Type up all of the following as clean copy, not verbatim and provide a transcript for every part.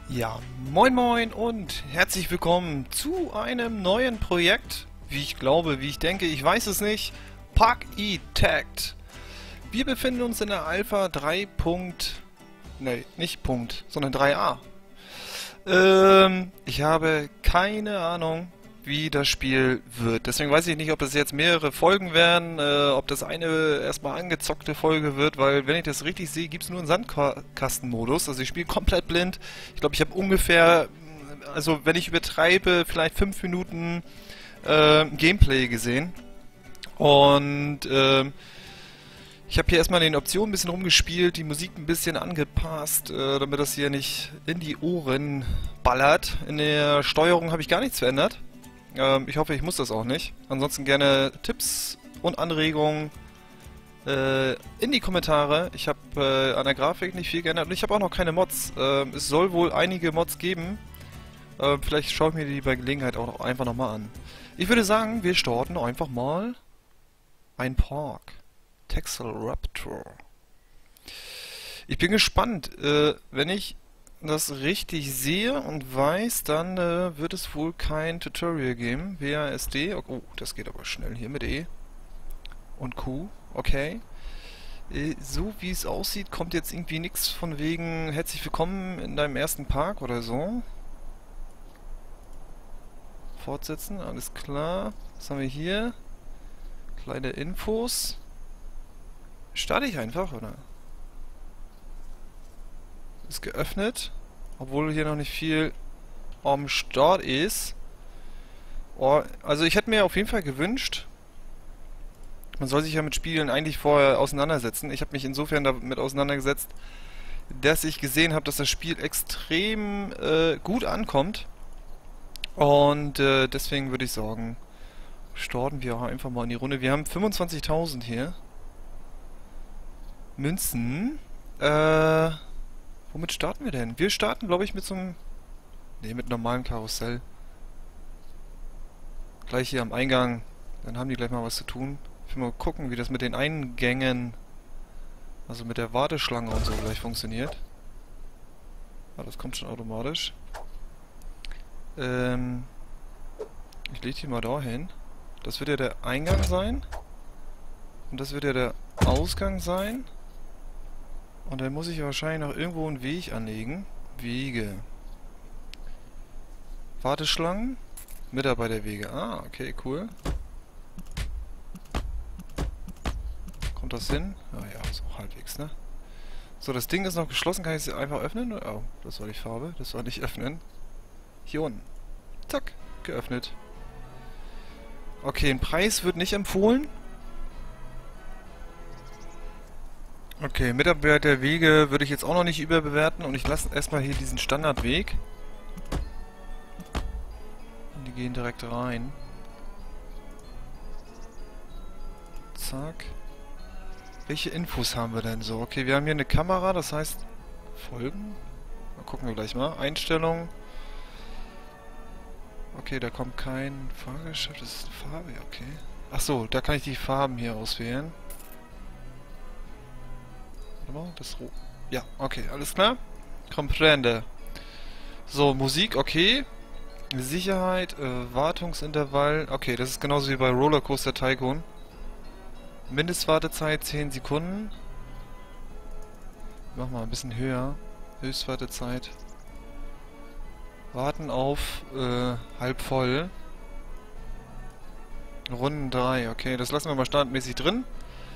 Ja, moin moin und herzlich willkommen zu einem neuen Projekt. Wie ich glaube, wie ich denke, ich weiß es nicht. Park-E-Tagged. Wir befinden uns in der Alpha 3. Nee, nicht Punkt, sondern 3a. Ich habe keine Ahnung, wie das Spiel wird. Deswegen weiß ich nicht, ob das jetzt mehrere Folgen werden, ob das eine erstmal angezockte Folge wird, weil wenn ich das richtig sehe, gibt es nur einen Sandkastenmodus. Also ich spiele komplett blind. Ich glaube, ich habe ungefähr, also wenn ich übertreibe, vielleicht 5 Minuten Gameplay gesehen. Und ich habe hier erstmal in den Optionen ein bisschen rumgespielt, die Musik ein bisschen angepasst, damit das hier nicht in die Ohren ballert. In der Steuerung habe ich gar nichts verändert. Ich hoffe, ich muss das auch nicht. Ansonsten gerne Tipps und Anregungen in die Kommentare. Ich habe an der Grafik nicht viel geändert und ich habe auch noch keine Mods. Es soll wohl einige Mods geben. Vielleicht schaue ich mir die bei Gelegenheit auch einfach nochmal an. Ich würde sagen, wir starten einfach mal ein Park. Texelraptor. Ich bin gespannt. Wenn ich das richtig sehe und weiß, dann wird es wohl kein Tutorial geben. WASD. Oh, das geht aber schnell hier mit E. Und Q. Okay. So wie es aussieht, kommt jetzt irgendwie nichts von wegen herzlich willkommen in deinem ersten Park oder so. Fortsetzen, alles klar. Was haben wir hier? Kleine Infos. Starte ich einfach, oder? Ist geöffnet, obwohl hier noch nicht viel am Start ist. Oh, also ich hätte mir auf jeden Fall gewünscht, man soll sich ja mit Spielen eigentlich vorher auseinandersetzen. Ich habe mich insofern damit auseinandergesetzt, dass ich gesehen habe, dass das Spiel extrem gut ankommt. Und deswegen würde ich sagen, starten wir einfach mal in die Runde. Wir haben 25.000 hier. Münzen. Womit starten wir denn? Wir starten, glaube ich, mit so einem... Ne, mit normalem Karussell. Gleich hier am Eingang. Dann haben die gleich mal was zu tun. Ich will mal gucken, wie das mit den Eingängen, also mit der Warteschlange und so gleich funktioniert. Ah, das kommt schon automatisch. Ich lege die mal da hin. Das wird ja der Eingang sein. Und das wird ja der Ausgang sein. Und dann muss ich wahrscheinlich noch irgendwo einen Weg anlegen. Wege. Warteschlangen. Mitarbeiterwege. Ah, okay, cool. Kommt das hin? Ah ja, so halbwegs, ne? So, das Ding ist noch geschlossen. Kann ich es einfach öffnen? Oh, das war die Farbe. Das war nicht öffnen. Hier unten. Zack, geöffnet. Okay, ein Preis wird nicht empfohlen. Okay, Mitarbeiterwege würde ich jetzt auch noch nicht überbewerten und ich lasse erstmal hier diesen Standardweg. Und die gehen direkt rein. Zack. Welche Infos haben wir denn so? Okay, wir haben hier eine Kamera, das heißt Folgen. Mal gucken wir gleich mal. Einstellungen. Okay, da kommt kein Fahrgeschäft, das ist eine Farbe, okay. Achso, da kann ich die Farben hier auswählen. Das Rot. Ja, okay, alles klar. Comprende. So, Musik, okay. Sicherheit, Wartungsintervall. Okay, das ist genauso wie bei Rollercoaster Tycoon. Mindestwartezeit 10 Sekunden. Mach mal ein bisschen höher. Höchstwartezeit. Warten auf halb voll. Runden 3, okay, das lassen wir mal standardmäßig drin.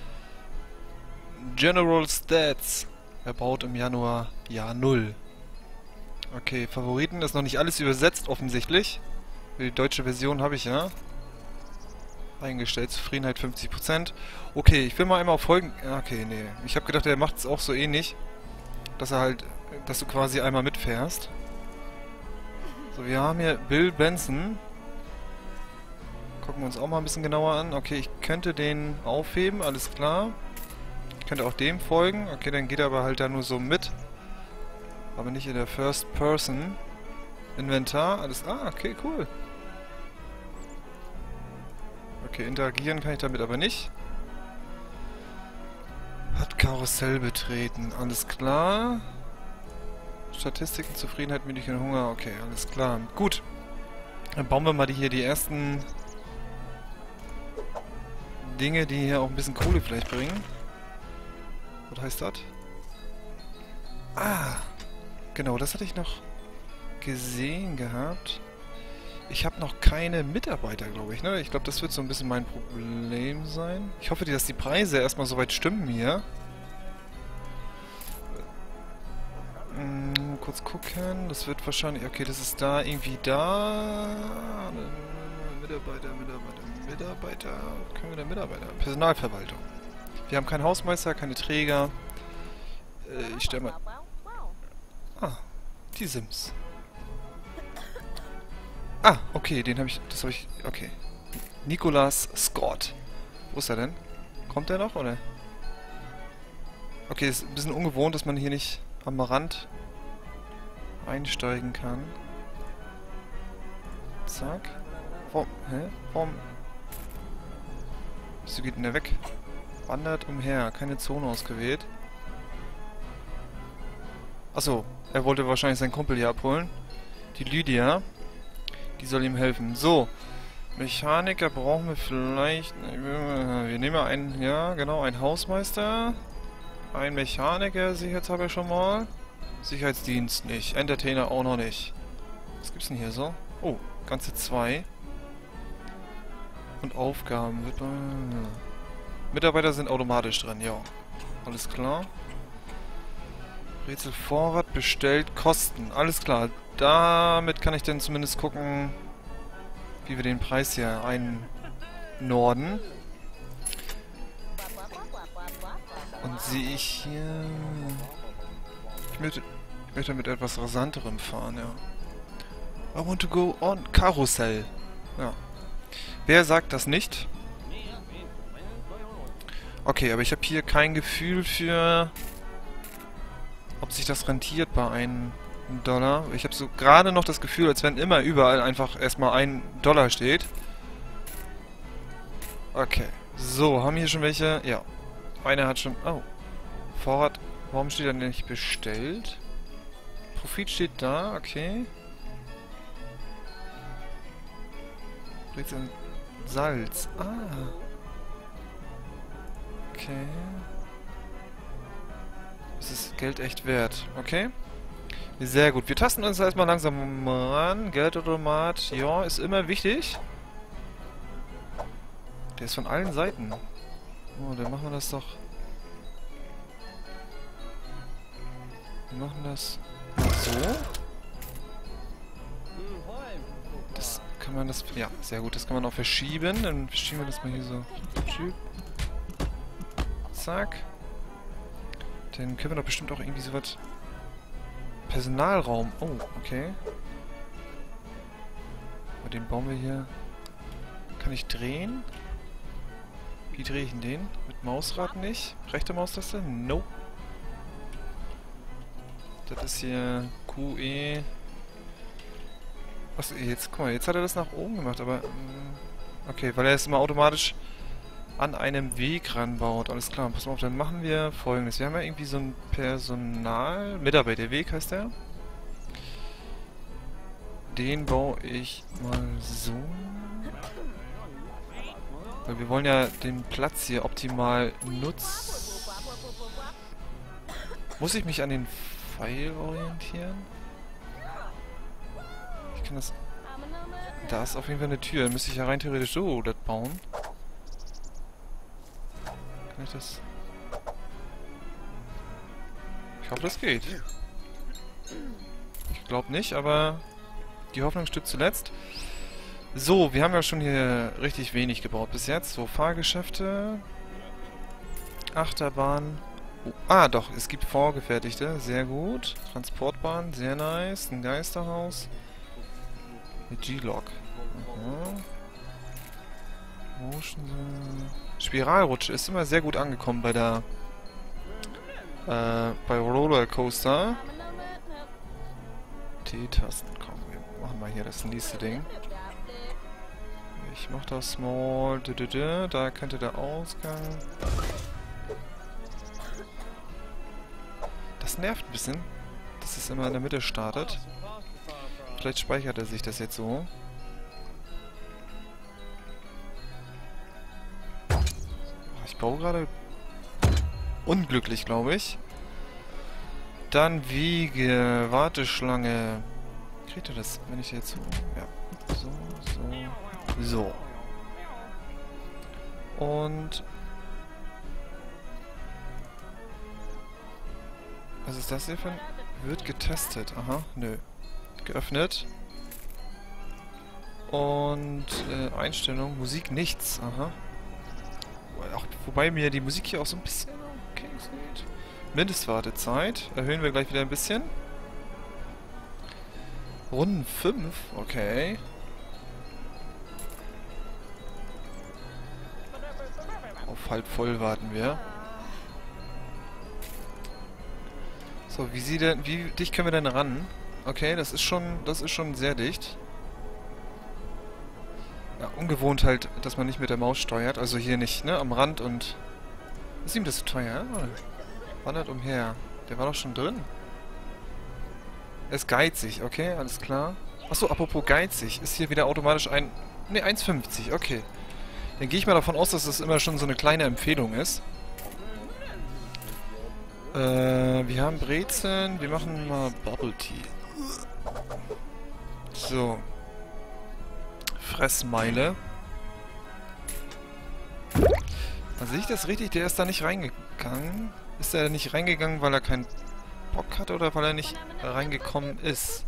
General Stats. Er baut im Januar Jahr 0. Okay, Favoriten ist noch nicht alles übersetzt, offensichtlich. Die deutsche Version habe ich ja. Eingestellt, Zufriedenheit 50%. Okay, ich will mal einmal auf Folgen... Okay, nee. Ich habe gedacht, er macht es auch so ähnlich. Dass er halt... Dass du quasi einmal mitfährst. So, wir haben hier Bill Benson. Gucken wir uns auch mal ein bisschen genauer an. Okay, ich könnte den aufheben, alles klar. Ich könnte auch dem folgen. Okay, dann geht er aber halt da nur so mit. Aber nicht in der First Person. Inventar, alles... Ah, okay, cool. Okay, interagieren kann ich damit aber nicht. Hat Karussell betreten, alles klar. Statistiken, Zufriedenheit, Müdigkeit und Hunger. Okay, alles klar. Gut. Dann bauen wir mal hier die ersten Dinge, die hier auch ein bisschen Kohle vielleicht bringen. Was heißt das? Ah, genau, das hatte ich noch gesehen gehabt. Ich habe noch keine Mitarbeiter, glaube ich, ne? Ich glaube, das wird so ein bisschen mein Problem sein. Ich hoffe, dass die Preise erstmal soweit stimmen hier. Kurz gucken. Das wird wahrscheinlich... Okay, das ist da, irgendwie da. Mitarbeiter. Können wir denn Mitarbeiter? Personalverwaltung. Wir haben keinen Hausmeister, keine Träger. Ich stelle mal... Ah, die Sims. Ah, okay, den habe ich... Das habe ich... Okay. Nicholas Scott. Wo ist er denn? Kommt er noch, oder? Okay, ist ein bisschen ungewohnt, dass man hier nicht am Rand einsteigen kann. Zack. Warum? Hä? Warum? Wieso geht denn der weg? Wandert umher. Keine Zone ausgewählt. Achso, er wollte wahrscheinlich seinen Kumpel hier abholen. Die Lydia. Die soll ihm helfen. So. Mechaniker brauchen wir vielleicht... Wir nehmen einen... Ja, genau, einen Hausmeister. Ein Mechaniker, sicherheitshalber schon mal. Sicherheitsdienst nicht. Entertainer auch noch nicht. Was gibt's denn hier so? Oh, ganze 2. Und Aufgaben. Mitarbeiter sind automatisch drin, ja. Alles klar. Rätsel Vorrat bestellt, Kosten. Alles klar. Damit kann ich dann zumindest gucken, wie wir den Preis hier einnorden. Und sehe ich hier... Ich möchte mit etwas rasanterem fahren, ja. I want to go on Karussell. Ja. Wer sagt das nicht? Okay, aber ich habe hier kein Gefühl für... ob sich das rentiert bei $1. Ich habe so gerade noch das Gefühl, als wenn immer überall einfach erstmal $1 steht. Okay. So, haben hier schon welche? Ja. Einer hat schon... Oh. Vorrat... Warum steht er nicht bestellt? Profit steht da, okay. Rätsel Salz. Ah. Okay. Das ist Geld echt wert. Okay. Sehr gut. Wir tasten uns erstmal langsam ran. Geldautomat, ja, ist immer wichtig. Der ist von allen Seiten. Oh, dann machen wir das doch... Wir machen das so. Das kann man das... Ja, sehr gut. Das kann man auch verschieben. Dann verschieben wir das mal hier so. Zack. Dann können wir doch bestimmt auch irgendwie so was... Personalraum. Oh, okay. Aber den bauen wir hier... Kann ich drehen? Wie drehe ich denn den? Mit Mausrad nicht? Rechte Maustaste? Nope. Das ist hier QE. Achso, jetzt, guck mal, jetzt hat er das nach oben gemacht, aber... Okay, weil er es immer automatisch an einem Weg ranbaut. Alles klar, pass mal auf, dann machen wir Folgendes. Wir haben ja irgendwie so ein Mitarbeiterweg heißt der. Den baue ich mal so. Weil wir wollen ja den Platz hier optimal nutzen. Muss ich mich an den Pfeil orientieren? Ich kann das... Da ist auf jeden Fall eine Tür. Dann müsste ich ja rein theoretisch so das bauen. Kann ich das... Ich hoffe, das geht. Ich glaube nicht, aber die Hoffnung stirbt zuletzt. So, wir haben ja schon hier richtig wenig gebaut bis jetzt. So, Fahrgeschäfte. Achterbahn. Oh, ah, doch, es gibt vorgefertigte. Sehr gut. Transportbahn, sehr nice. Ein Geisterhaus. Mit G-Log. Spiralrutsche ist immer sehr gut angekommen bei der bei Rollercoaster. T-Tasten, komm, wir machen mal hier das nächste Ding. Ich mach das small. Da könnte der Ausgang. Das nervt ein bisschen, dass es das immer in der Mitte startet. Vielleicht speichert er sich das jetzt so. Ich baue gerade unglücklich, glaube ich. Dann Wiege, Warteschlange. Kriegt er das, wenn ich jetzt so... Ja. So. Und... Was ist das hier für ein... Wird getestet. Aha, nö. Geöffnet. Und Einstellung, Musik nichts. Aha. Auch, wobei mir die Musik hier auch so ein bisschen okay geht. Mindestwartezeit. Erhöhen wir gleich wieder ein bisschen. Runden 5. Okay. Auf halb voll warten wir. So, wie dicht können wir denn ran? Okay, das ist schon sehr dicht. Ja, ungewohnt halt, dass man nicht mit der Maus steuert. Also hier nicht, ne, am Rand und... Ist ihm das zu teuer? Wandert umher. Der war doch schon drin. Er ist geizig, okay, alles klar. Achso, apropos geizig. Ist hier wieder automatisch ein... Ne, 1,50, okay. Dann gehe ich mal davon aus, dass das immer schon so eine kleine Empfehlung ist. Wir haben Brezeln. Wir machen mal Bubble Tea. So. Fressmeile. Also sehe ich das richtig? Der ist da nicht reingegangen. Ist er nicht reingegangen, weil er keinen Bock hat oder weil er nicht reingekommen ist?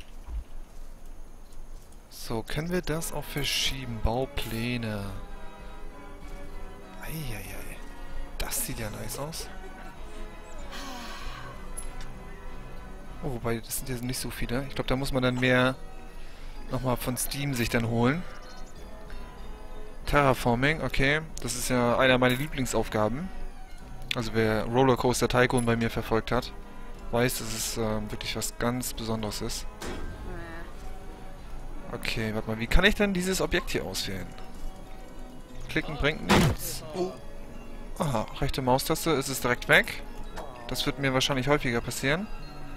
So, können wir das auch verschieben? Baupläne. Eieiei. Das sieht ja nice aus. Oh, wobei, das sind ja nicht so viele. Ich glaube, da muss man dann mehr nochmal von Steam sich dann holen. Terraforming, okay. Das ist ja einer meiner Lieblingsaufgaben. Also wer Rollercoaster Tycoon bei mir verfolgt hat, weiß, dass es wirklich was ganz Besonderes ist. Okay, warte mal. Wie kann ich denn dieses Objekt hier auswählen? Klicken bringt nichts. Oh. Aha, rechte Maustaste, ist es direkt weg. Das wird mir wahrscheinlich häufiger passieren.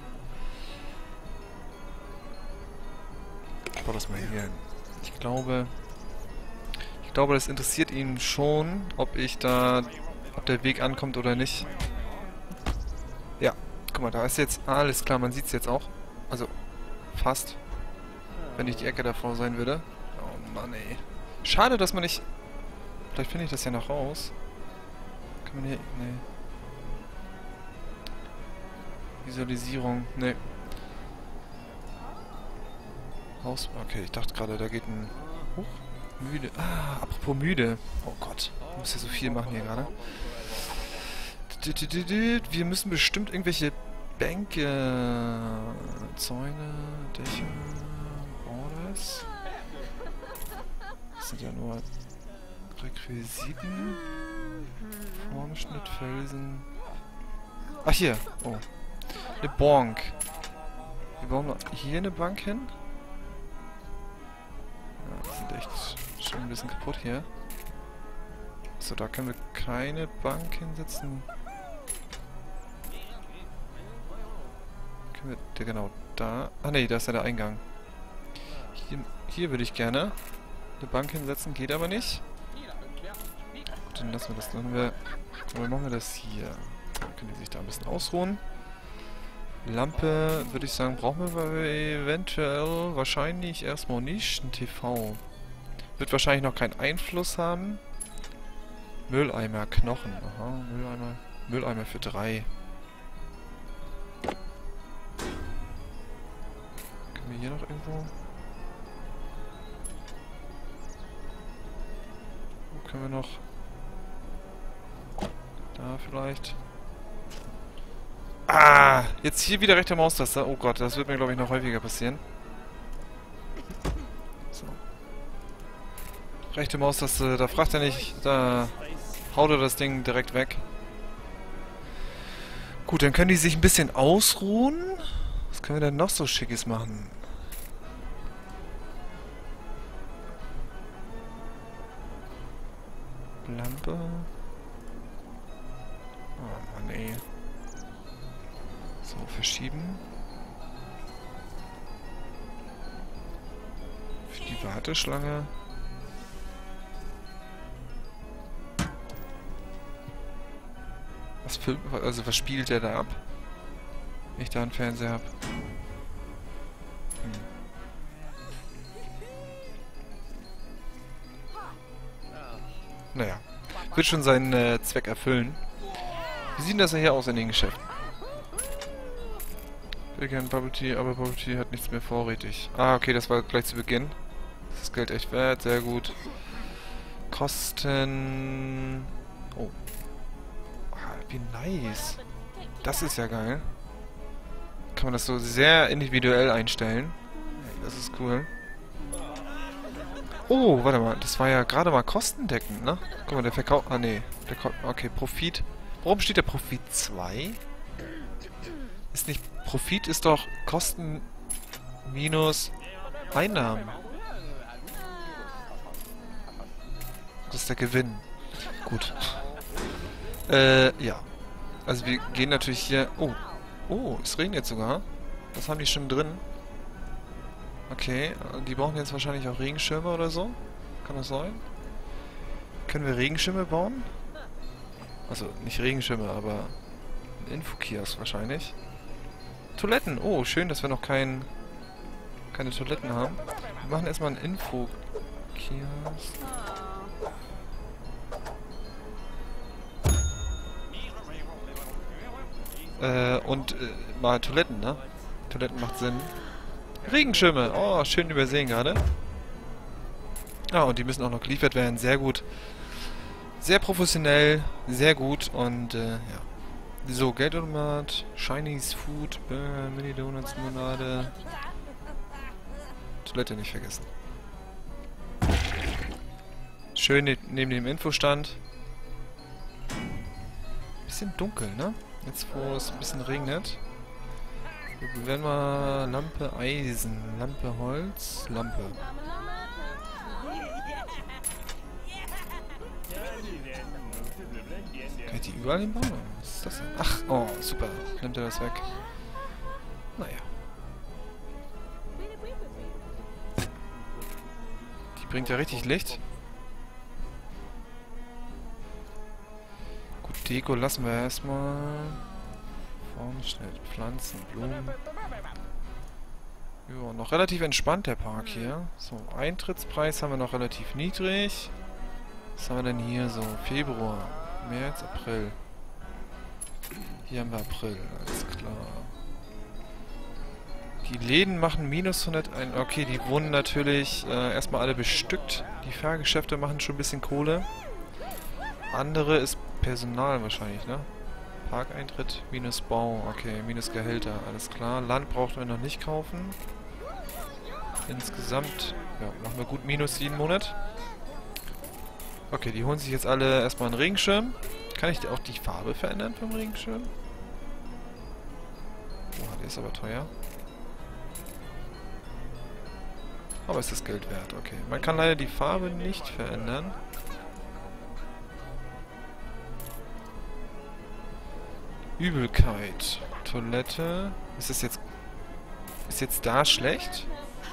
Ich baue das mal hier hin. Ich glaube, das interessiert ihn schon, ob der Weg ankommt oder nicht. Ja, guck mal, da ist jetzt alles klar, man sieht es jetzt auch. Also, fast. Wenn nicht die Ecke davor sein würde. Oh Mann, ey. Schade, dass man nicht... Vielleicht finde ich das ja noch raus. Kann man hier... Nee. Visualisierung. Nee. Raus... Okay, ich dachte gerade, da geht ein... Huch. Müde. Ah, apropos müde. Oh Gott. Ich muss ja so viel machen hier gerade. Wir müssen bestimmt irgendwelche Bänke... Zäune... Dächer... Borders... Das sind ja nur... Requisiten... Formschnitt, Felsen... Ach, hier! Oh. Eine Bonk. Wir bauen mal hier eine Bank hin. Ja, die sind echt schon ein bisschen kaputt hier. So, da können wir keine Bank hinsetzen. Können wir... Genau, da... Ah ne, da ist ja der Eingang. Hier würde ich gerne eine Bank hinsetzen, geht aber nicht. Gut, dann lassen wir das. Dann machen wir das hier. Dann können die sich da ein bisschen ausruhen. Lampe, würde ich sagen, brauchen wir eventuell wahrscheinlich erstmal nicht. Ein TV. Wird wahrscheinlich noch keinen Einfluss haben. Mülleimer, Knochen. Aha, Mülleimer für 3. Können wir hier noch irgendwo... Wo können wir noch... Da vielleicht... Ah! Jetzt hier wieder rechte Maustaste. Oh Gott, das wird mir, glaube ich, noch häufiger passieren. So. Rechte Maustaste, da fragt er nicht, da haut er das Ding direkt weg. Gut, dann können die sich ein bisschen ausruhen. Was können wir denn noch so Schickes machen? Lampe. Oh Mann, ey. So, verschieben. Die Warteschlange. Was spielt der da ab? Wenn ich da einen Fernseher habe. Naja. Wird schon seinen Zweck erfüllen. Wie sieht das denn hier aus in den Geschäften? Wir kennen Bubble Tea, aber Bubble Tea hat nichts mehr vorrätig. Ah, okay, das war gleich zu Beginn. Das ist Geld echt wert, sehr gut. Kosten... Oh. Ah, wie nice. Das ist ja geil. Kann man das so sehr individuell einstellen. Das ist cool. Oh, warte mal. Das war ja gerade mal kostendeckend, ne? Guck mal, der Verkauf... Ah, nee. Okay, Profit. Warum steht der Profit 2? Ist nicht... Profit ist doch Kosten minus Einnahmen. Das ist der Gewinn. Gut. Ja. Also wir gehen natürlich hier... Oh. Oh, es regnet sogar. Das haben die schon drin. Okay, die brauchen jetzt wahrscheinlich auch Regenschirme oder so. Kann das sein? Können wir Regenschirme bauen? Also, nicht Regenschirme, aber ein Infokiosk wahrscheinlich. Toiletten. Oh, schön, dass wir noch keine Toiletten haben. Wir machen erstmal einen Infokiosk. Mal Toiletten, ne? Toiletten macht Sinn. Regenschirme. Oh, schön übersehen gerade. Ah, und die müssen auch noch geliefert werden. Sehr gut. Sehr professionell. Sehr gut. Und, ja. So, Geldautomat. Chinese Food. Burger, Mini Donuts, Limonade. Toilette nicht vergessen. Schön neben dem Infostand. Bisschen dunkel, ne? Jetzt, wo es ein bisschen regnet. Wenn wir Lampe Eisen, Lampe Holz, Lampe. Kann ich die überall hinbauen? Was ist das denn? Ach, oh, super. Nimmt er das weg. Naja. Die bringt ja richtig Licht. Gut, Deko lassen wir erstmal. Schnell Pflanzen, Blumen. Ja, noch relativ entspannt der Park hier. So, Eintrittspreis haben wir noch relativ niedrig. Was haben wir denn hier so? Februar, März, April. Hier haben wir April, alles klar. Die Läden machen minus 101. Okay, die wurden natürlich erstmal alle bestückt. Die Fahrgeschäfte machen schon ein bisschen Kohle. Andere ist Personal wahrscheinlich, ne? Parkeintritt minus Bau, okay, minus Gehälter, alles klar. Land brauchen wir noch nicht kaufen. Insgesamt, ja, machen wir gut minus jeden Monat. Okay, die holen sich jetzt alle erstmal einen Regenschirm. Kann ich auch die Farbe verändern vom Regenschirm? Boah, der ist aber teuer. Aber ist das Geld wert, okay. Man kann leider die Farbe nicht verändern. Übelkeit. Toilette. Ist das jetzt... Ist jetzt da schlecht?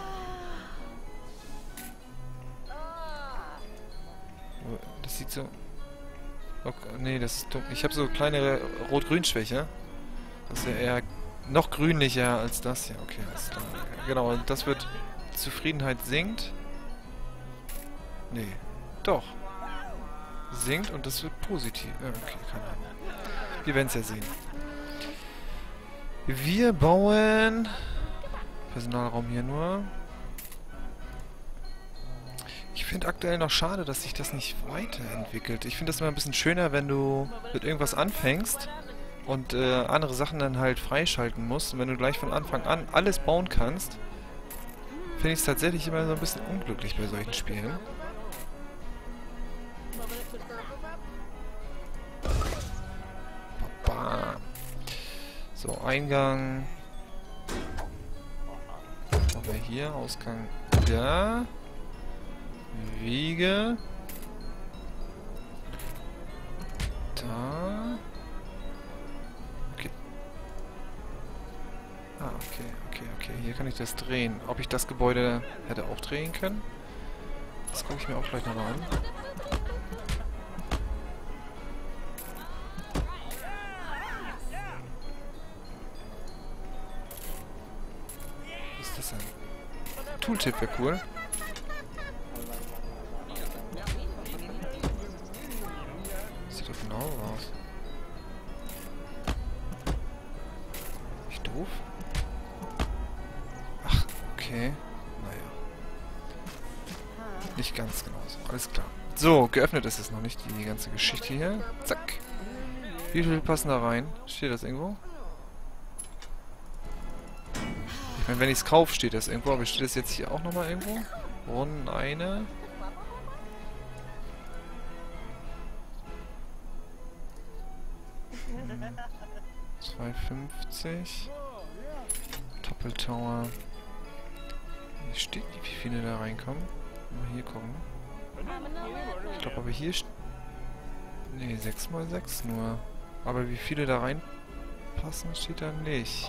Das sieht so... Okay, nee, das ist dumm. Ich habe so kleine Rot-Grün-Schwäche. Das ist ja eher noch grünlicher als das hier. Okay, alles klar. Genau, und das wird... Zufriedenheit sinkt. Nee. Doch. Sinkt und das wird positiv. Okay, keine Ahnung. Wir werden es ja sehen. Wir bauen... Personalraum hier nur. Ich finde aktuell noch schade, dass sich das nicht weiterentwickelt. Ich finde das immer ein bisschen schöner, wenn du mit irgendwas anfängst und andere Sachen dann halt freischalten musst. Und wenn du gleich von Anfang an alles bauen kannst, finde ich es tatsächlich immer so ein bisschen unglücklich bei solchen Spielen. So, Eingang. Machen wir hier, Ausgang da. Wiege. Da. Okay. Ah, okay, Okay, hier kann ich das drehen. Ob ich das Gebäude hätte auch drehen können? Das gucke ich mir auch gleich nochmal an. Was ist das denn? Tooltip wäre cool. Sieht doch genau aus. Ich doof? Ach, okay. Naja. Nicht ganz genau so. Alles klar. So, geöffnet ist es noch nicht, die ganze Geschichte hier. Zack. Wie viel passen da rein? Steht das irgendwo? Ich meine, wenn ich es kaufe, steht das irgendwo. Aber steht das jetzt hier auch nochmal irgendwo? Brunnen eine. Hm. 2,50. Doppeltower. Hier steht nicht, wie viele da reinkommen. Mal hier gucken. Ich glaube aber hier... Ne, 6x6 nur. Aber wie viele da reinpassen, steht da nicht.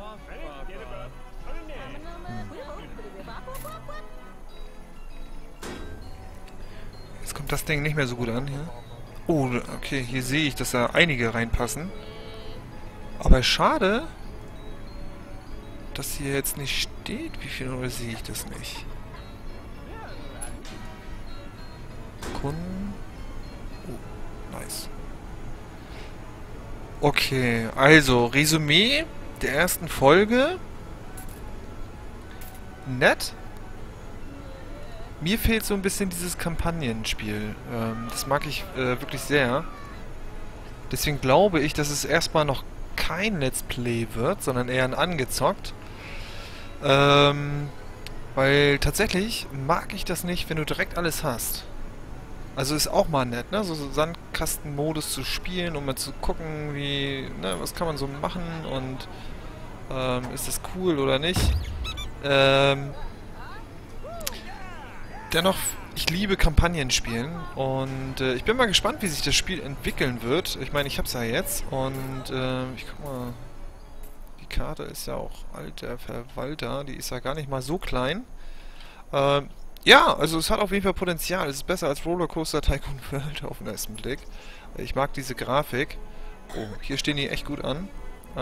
Jetzt kommt das Ding nicht mehr so gut an hier. Oh, okay, hier sehe ich, dass da einige reinpassen. Aber schade, dass hier jetzt nicht steht, wie viel, oder sehe ich das nicht? Kunden. Oh, nice. Okay, also, Resümee der ersten Folge. Nett. Mir fehlt so ein bisschen dieses Kampagnenspiel. Das mag ich wirklich sehr. Deswegen glaube ich, dass es erstmal noch kein Let's Play wird, sondern eher ein angezockt. Weil tatsächlich mag ich das nicht, wenn du direkt alles hast. Also ist auch mal nett, ne? So Sandkastenmodus zu spielen, um mal zu gucken, wie, ne, was kann man so machen und ist das cool oder nicht. Dennoch, ich liebe Kampagnenspielen und ich bin mal gespannt, wie sich das Spiel entwickeln wird. Ich meine, ich hab's ja jetzt und ich guck mal, die Karte ist ja auch alter Verwalter, die ist ja gar nicht mal so klein. Ja, also es hat auf jeden Fall Potenzial. Es ist besser als Rollercoaster Tycoon World auf den ersten Blick. Ich mag diese Grafik. Oh, hier stehen die echt gut an.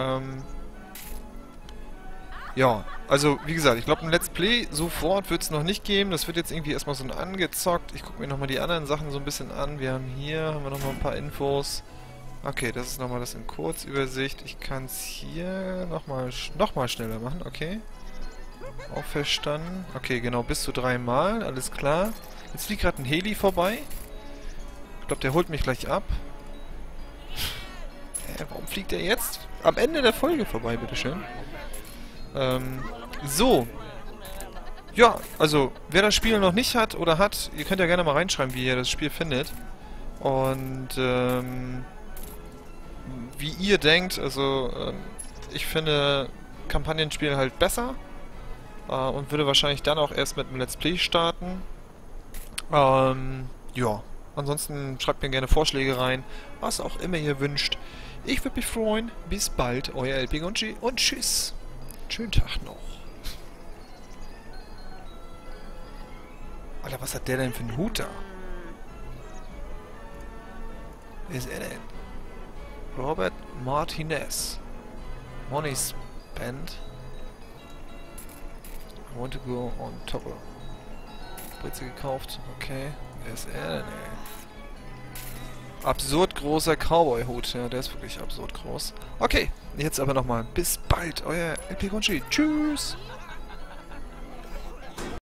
Ja, also wie gesagt, ich glaube ein Let's Play sofort wird es noch nicht geben. Das wird jetzt irgendwie erstmal so angezockt. Ich gucke mir nochmal die anderen Sachen so ein bisschen an. Wir haben nochmal ein paar Infos. Okay, das ist nochmal das in Kurzübersicht. Ich kann es hier nochmal schneller machen, okay. Auch verstanden. Okay, genau, bis zu 3 Mal, alles klar. Jetzt fliegt gerade ein Heli vorbei. Ich glaube, der holt mich gleich ab. Warum fliegt der jetzt am Ende der Folge vorbei, bitteschön? So. Ja, also, wer das Spiel noch nicht hat oder hat, ihr könnt ja gerne mal reinschreiben, wie ihr das Spiel findet. Und, wie ihr denkt, also, ich finde Kampagnenspiele halt besser. Und würde wahrscheinlich dann auch erst mit einem Let's Play starten. Ja. Ansonsten schreibt mir gerne Vorschläge rein, was auch immer ihr wünscht. Ich würde mich freuen. Bis bald, euer LPG und tschüss. Schönen Tag noch. Alter, was hat der denn für einen Hut da? Wer ist er denn? Robert Martinez. Money spent. I want to go on Topper. Spritze gekauft. Okay. Wer ist er denn, ey? Absurd großer Cowboy-Hut. Ja, der ist wirklich absurd groß. Okay. Jetzt aber nochmal. Bis bald, euer LPG. Tschüss.